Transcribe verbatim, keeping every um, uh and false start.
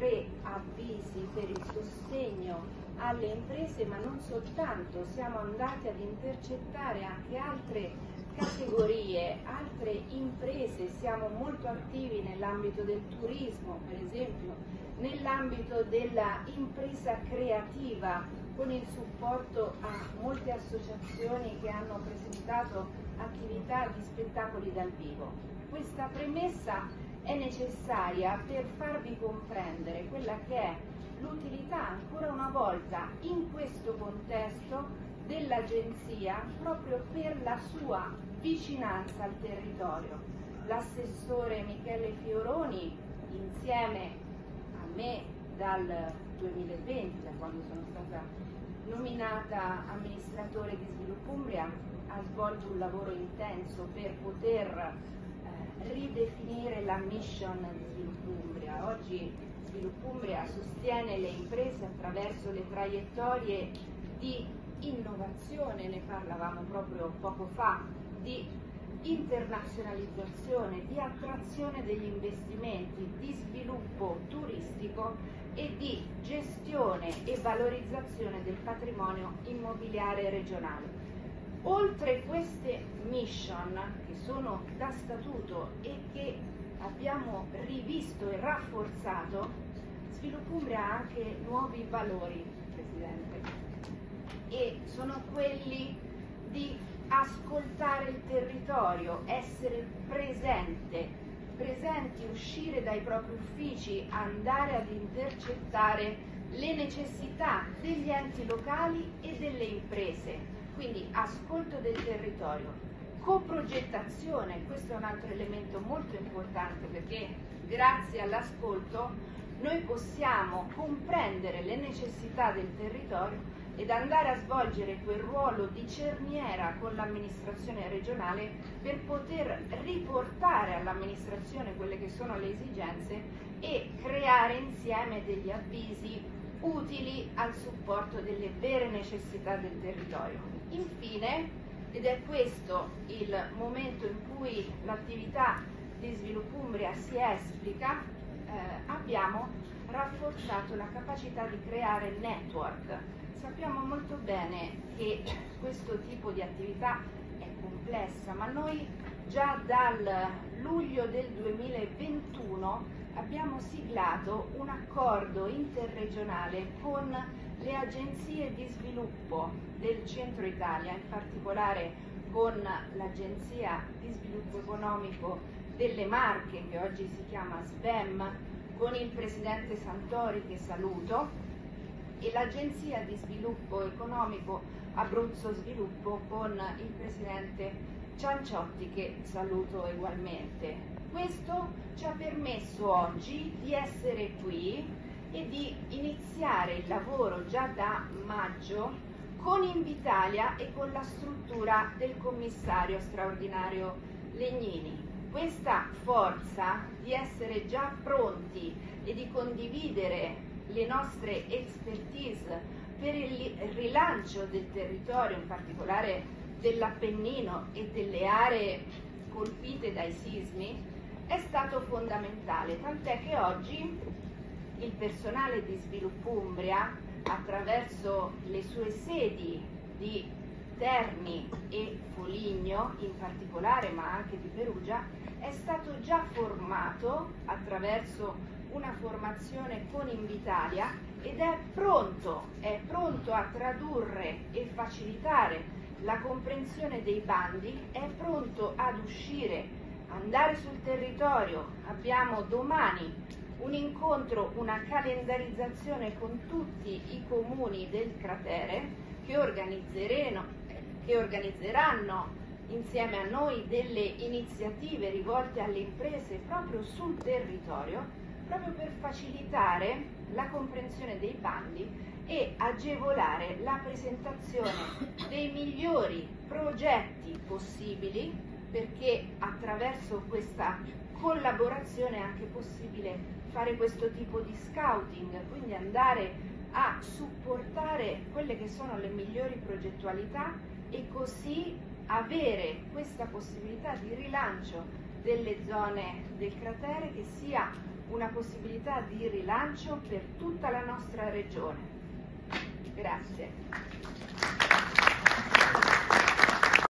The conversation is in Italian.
tre avvisi per il sostegno alle imprese, ma non soltanto, siamo andati ad intercettare anche altre categorie, altre imprese, siamo molto attivi nell'ambito del turismo, per esempio, nell'ambito della impresa creativa, con il supporto a molte associazioni che hanno presentato attività di spettacoli dal vivo. Questa premessa è necessaria per farvi comprendere quella che è l'utilità, ancora una volta, in questo contesto dell'Agenzia, proprio per la sua vicinanza al territorio. L'assessore Michele Fioroni, insieme a me dal duemilaventi, da quando sono stata nominata amministratore di Sviluppo Umbria, ha svolto un lavoro intenso per poter eh, ridefinire la mission di Sviluppo Umbria. Oggi Sviluppo Umbria sostiene le imprese attraverso le traiettorie di innovazione, ne parlavamo proprio poco fa, di internazionalizzazione, di attrazione degli investimenti, di sviluppo turistico e di gestione e valorizzazione del patrimonio immobiliare regionale. Oltre queste mission che sono da statuto e che abbiamo rivisto e rafforzato, Sviluppo Umbria ha anche nuovi valori, Presidente, e sono quelli di ascoltare il territorio, essere presente, presenti, uscire dai propri uffici, andare ad intercettare le necessità degli enti locali e delle imprese. Quindi ascolto del territorio, coprogettazione, questo è un altro elemento molto importante, perché grazie all'ascolto noi possiamo comprendere le necessità del territorio ed andare a svolgere quel ruolo di cerniera con l'amministrazione regionale per poter riportare all'amministrazione quelle che sono le esigenze e creare insieme degli avvisi utili al supporto delle vere necessità del territorio. Infine, ed è questo il momento in cui l'attività di Sviluppo Umbria si esplica, eh, abbiamo rafforzato la capacità di creare network. Sappiamo molto bene che questo tipo di attività è complessa, ma noi già dal luglio del duemilaventuno abbiamo siglato un accordo interregionale con le agenzie di sviluppo del centro Italia, in particolare con l'Agenzia di Sviluppo Economico delle Marche, che oggi si chiama S V E M, con il Presidente Santori, che saluto, e l'Agenzia di Sviluppo Economico Abruzzo Sviluppo con il Presidente Cianciotti, che saluto ugualmente. Questo ci ha permesso oggi di essere qui e di iniziare il lavoro già da maggio con Invitalia e con la struttura del commissario straordinario Legnini. Questa forza di essere già pronti e di condividere le nostre expertise per il rilancio del territorio, in particolare dell'Appennino e delle aree colpite dai sismi, è stato fondamentale, tant'è che oggi il personale di Sviluppo Umbria, attraverso le sue sedi di Terni e Foligno in particolare, ma anche di Perugia, è stato già formato attraverso una formazione con Invitalia ed è pronto, è pronto a tradurre e facilitare la comprensione dei bandi, è pronto ad uscire, andare sul territorio. Abbiamo domani un incontro, una calendarizzazione con tutti i comuni del cratere che organizzeremo, che organizzeranno insieme a noi delle iniziative rivolte alle imprese proprio sul territorio, proprio per facilitare la comprensione dei bandi e agevolare la presentazione dei migliori progetti possibili, perché attraverso questa collaborazione è anche possibile fare questo tipo di scouting, quindi andare a supportare quelle che sono le migliori progettualità e così avere questa possibilità di rilancio delle zone del cratere che sia una possibilità di rilancio per tutta la nostra regione. Grazie.